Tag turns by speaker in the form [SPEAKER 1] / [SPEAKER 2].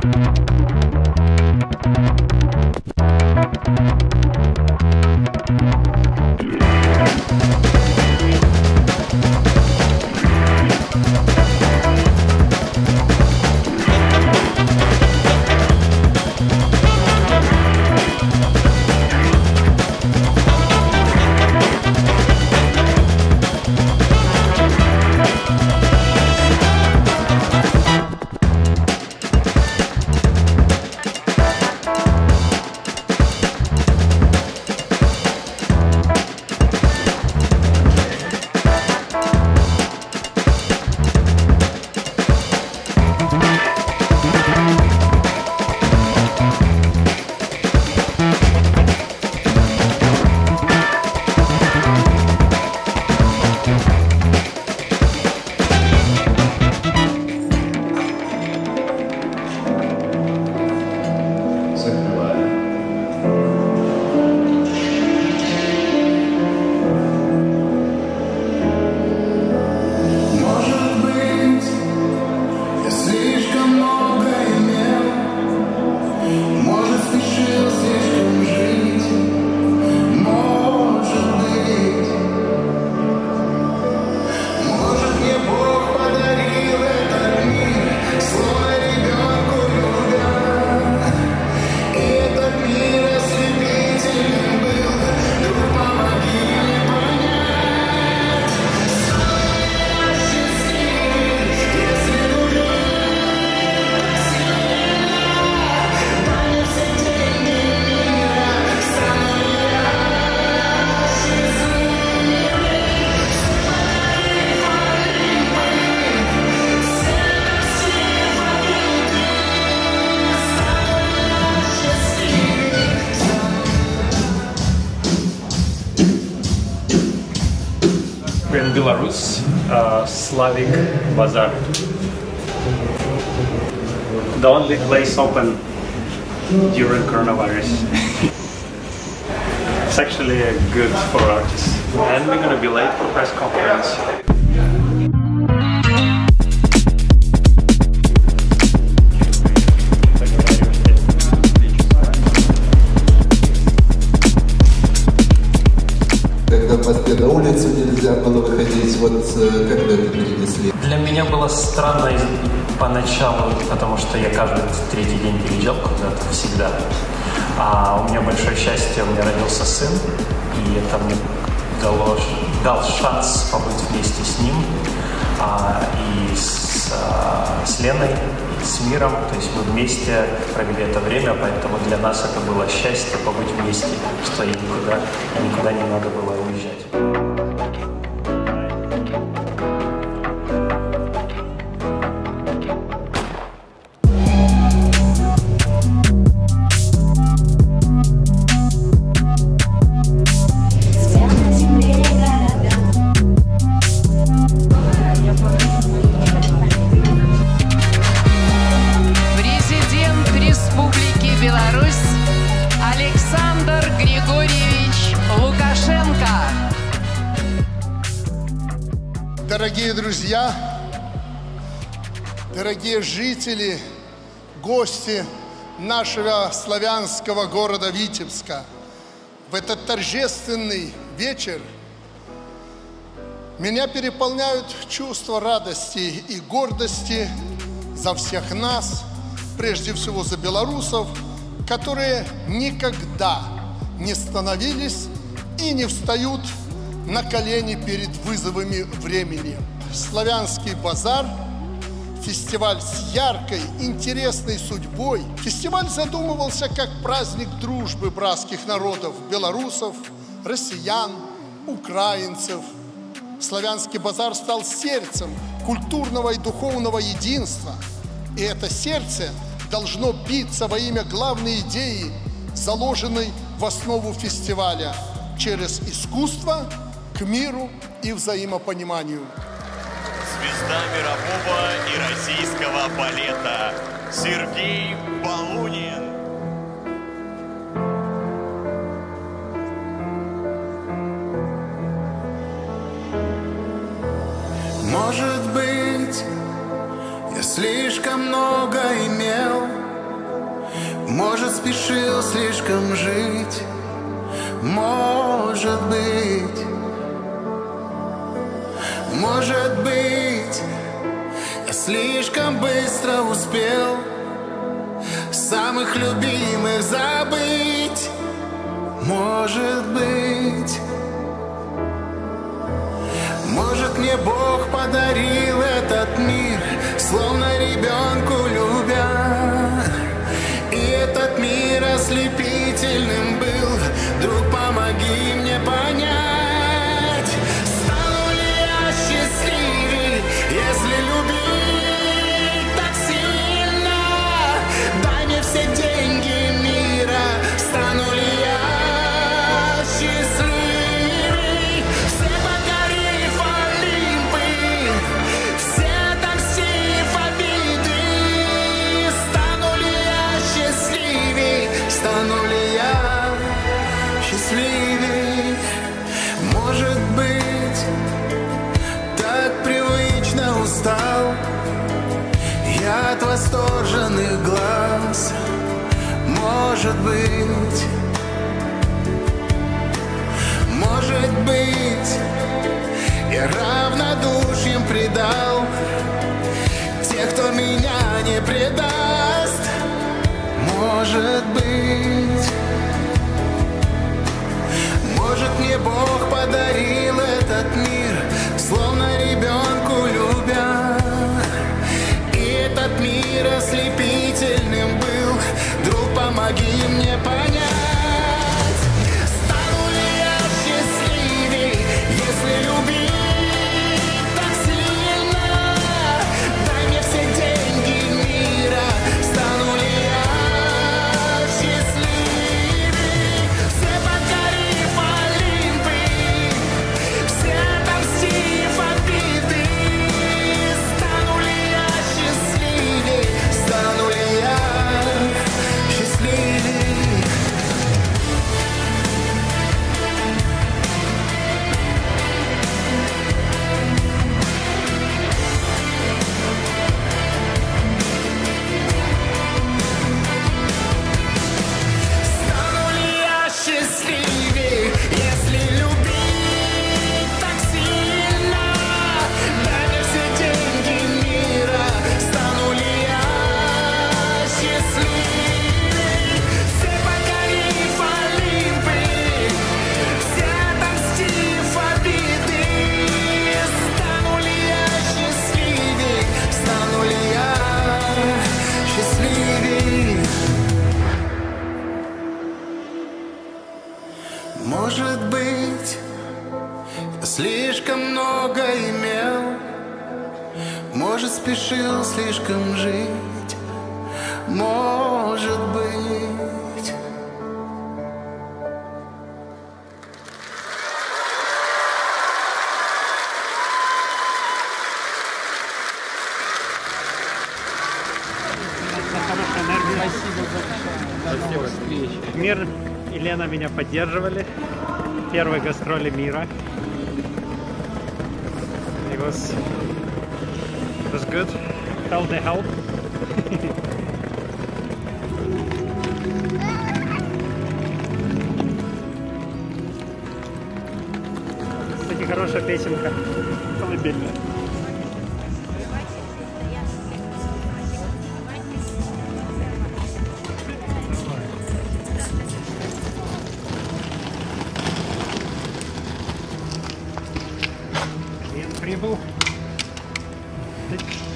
[SPEAKER 1] In Belarus, Slavic Bazaar. The only place open during coronavirus. It's actually good for artists. And we're gonna be late for press conference.
[SPEAKER 2] Когда в Москве на улицу нельзя было выходить, вот как вы это перенесли?
[SPEAKER 3] Для меня было странно поначалу, потому что я каждый третий день переезжал куда-то всегда. А у меня большое счастье, у меня родился сын, и это мне дал шанс побыть вместе с ним и с Леной, с миром. То есть мы вместе провели это время, поэтому для нас это было счастье побыть вместе, что никуда не надо было уезжать.
[SPEAKER 4] Беларусь Александр Григорьевич Лукашенко.
[SPEAKER 5] Дорогие друзья, дорогие жители, гости нашего славянского города Витебска, в этот торжественный вечер меня переполняют чувства радости и гордости за всех нас, прежде всего за белорусов, которые никогда не становились и не встают на колени перед вызовами времени. Славянский базар – фестиваль с яркой, интересной судьбой. Фестиваль задумывался как праздник дружбы братских народов – белорусов, россиян, украинцев. Славянский базар стал сердцем культурного и духовного единства. И это сердце должно биться во имя главной идеи, заложенной в основу фестиваля – через искусство к миру и взаимопониманию.
[SPEAKER 6] Звезда мирового и российского балета Сергей Балунин.
[SPEAKER 7] Может быть, я слишком много имел, Может, спешил слишком жить, может быть, я слишком быстро успел самых любимых забыть. Может быть, мне Бог подарил этот мир, словно ребенку любя. И этот мир ослепительным был. Друг, помоги мне понять, стану ли я счастливей, если любить так сильно. Дай мне все деньги мира, стану ли я счастливей. Все покорив Олимпы, все отомстив обиды. Стану ли я счастливей, стану ли я счастливей. Может быть, так привычно устал я от восторженных глаз. Может быть, я равнодушием предал тех, кто меня не предаст. Может быть, мне Бог подарил этот мир, словно ребенку любя. И этот мир ослепительным был. Друг, помоги мне понять, стану ли я счастливей, если любить так сильно. Дай мне все деньги мира, стану ли я счастливей. Все покорив Олимпы, все отомстив обиды. Стану ли я счастливей, стану ли я счастливей. Стану ли я счастливей, если любить так сильно? Дай мне все деньги мира, стану ли я счастливей. Все покорив Олимпы, все отомстив обиды. Стану ли я счастливей, стану ли я счастливей. Может быть, я слишком много имел, может, спешил слишком жить, может быть.
[SPEAKER 8] Мир и Лена меня поддерживали. Первые гастроли мира. It was good. Felt the help. Кстати, хорошая песенка. Колыбельная. Прибыл.